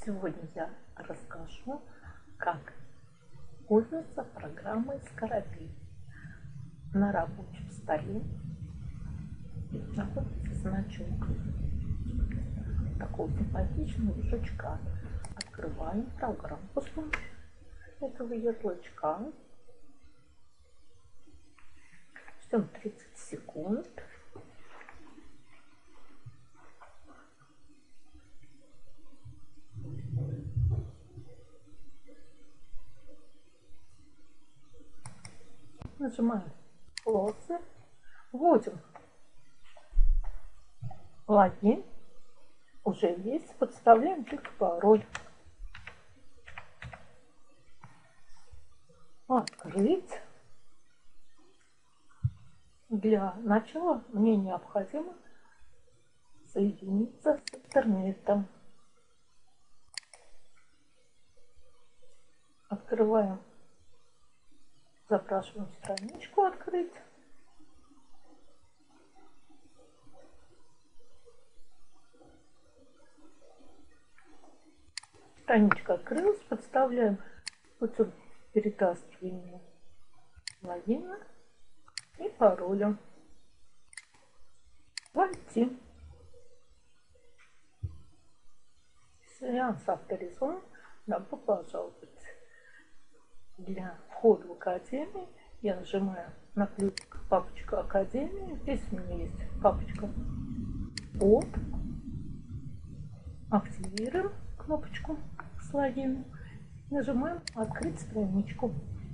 Сегодня я расскажу, как пользоваться программой Скоробей. На рабочем столе находится значок такого симпатичного ярлычка. Открываем программу с помощью этого ярлычка. Ждем 30 секунд. Нажимаем «Close», вводим логин, уже есть, подставляем только пароль. Открыть. Для начала мне необходимо соединиться с интернетом. Открываем, запрашиваем страничку «Открыть». Страничка открылась, подставляем путем перетаскивания логина и пароля. Войти. Сеанс авторизован. Добро пожаловать. Для входа в Академию я нажимаю на ключик папочка Академия. Здесь у меня есть папочка «Вход». Активируем кнопочку с логином. Нажимаем «Открыть страничку».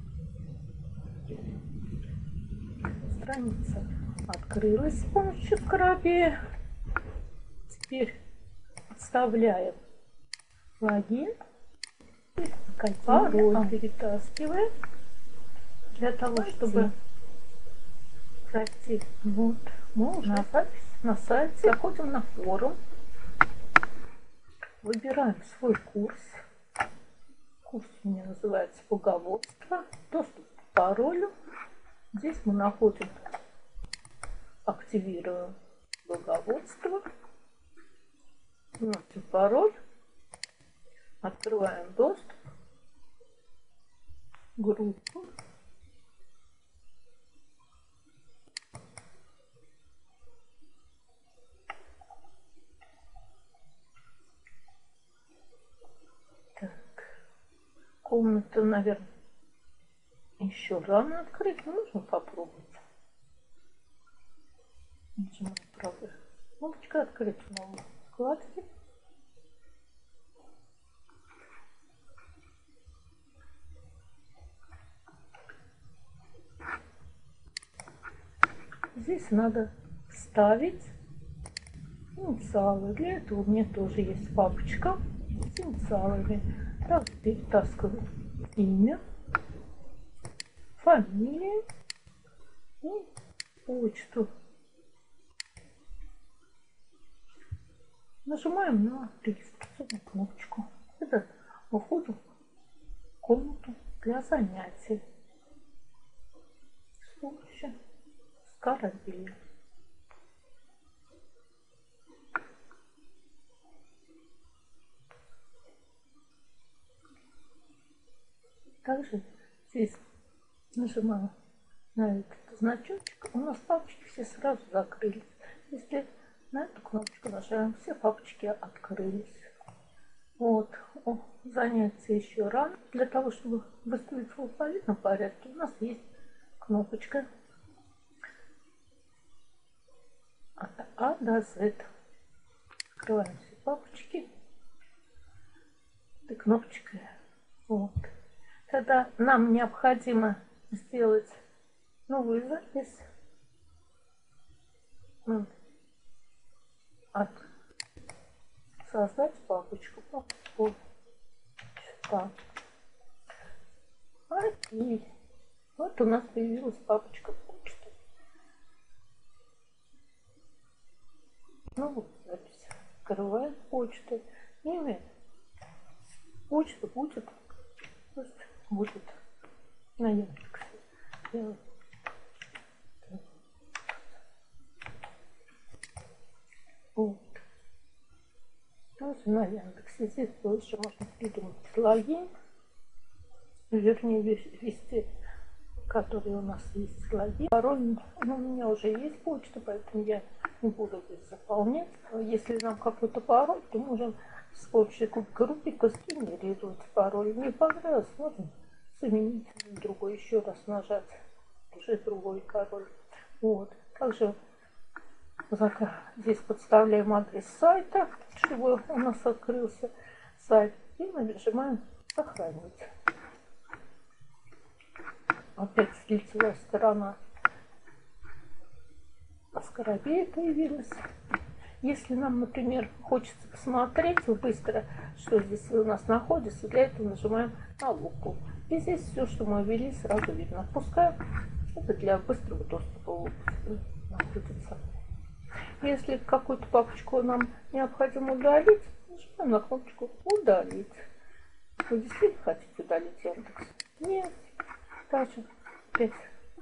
Страница открылась с помощью Скоробея. Теперь вставляем логин и пароль перетаскиваем для того, чтобы пройти. Вот, мы уже на сайте. Заходим на форум, выбираем свой курс. Курс у меня называется «Боговодство». Доступ к паролю. Здесь мы находим, активируем боговодство, вводим пароль, открываем доступ, группу, так, комнату, наверное, еще рано открыть, но нужно попробовать. Нажимаем правой кнопочкой «Открыть в новой вкладке». Здесь надо вставить инициалы. Для этого у меня тоже есть папочка с инициалами. Так, перетаскиваю имя, фамилию и почту. Нажимаем на регистрационную кнопочку. Это выходим в комнату для занятий с помощью Скоробея. Также здесь нажимаем на этот значочек, у нас папочки все сразу закрылись. Если на эту кнопочку нажимаем, все папочки открылись. Вот, занятия еще рано. Для того, чтобы выставить в алфавитном порядке, у нас есть кнопочка от А до Z. Открываем все папочки этой кнопочкой. Вот. Тогда нам необходимо сделать новую запись. Создать папочку. Окей. Вот у нас появилась папочка почты. Ну вот запись. Открываем почту. Имя почта будет на Яндексе. Вот. Тоже на Яндексе. здесь еще можно придумать слои, вернее вести, которые у нас есть слои. Пароль, у меня уже есть почта, поэтому я не буду здесь заполнять. Если нам какой-то пароль, то можем с помощью группика сгенерировать пароль. Не понравилось, можно заменить другой, еще раз нажать уже другой пароль. Вот. Также здесь подставляем адрес сайта, чтобы у нас открылся сайт, и нажимаем сохранить. Опять лицевая сторона скоробея появилась. Если нам, например, хочется посмотреть быстро, что здесь у нас находится, для этого нажимаем на лупу. И здесь все, что мы ввели, сразу видно. Пускай это для быстрого доступа находится. Если какую-то папочку нам необходимо удалить, нажимаем на кнопочку «Удалить». Вы действительно хотите удалить Яндекс? Нет. Также опять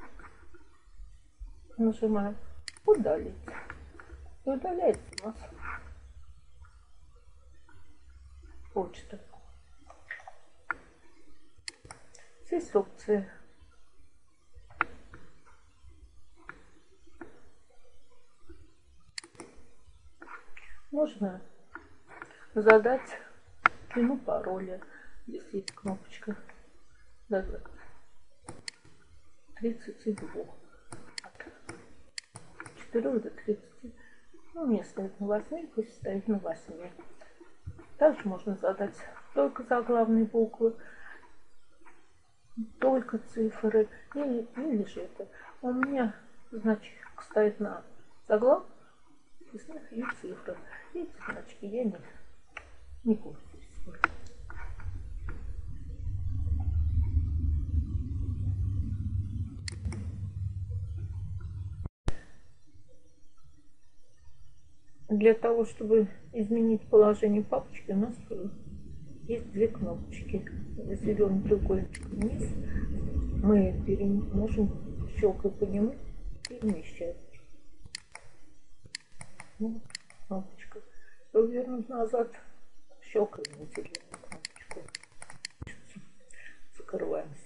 нажимаем «Удалить». И удаляется у нас почта. Здесь опции. Можно задать длину пароля. Здесь есть кнопочка. 32. От 4 до 30. Ну, мне ставит на 8, пусть ставит на 8. Также можно задать только заглавные буквы, только цифры, или же это. У меня значок стоит на заглавных и цифрах. Эти значки я не пользуюсь. Для того, чтобы изменить положение папочки, у нас есть две кнопочки. Зеленый треугольничек вниз. Мы можем, щелкая по нему, перемещать. Вот кнопочка. Повернуть назад, щелкаем на зеленую кнопочку. Закрываем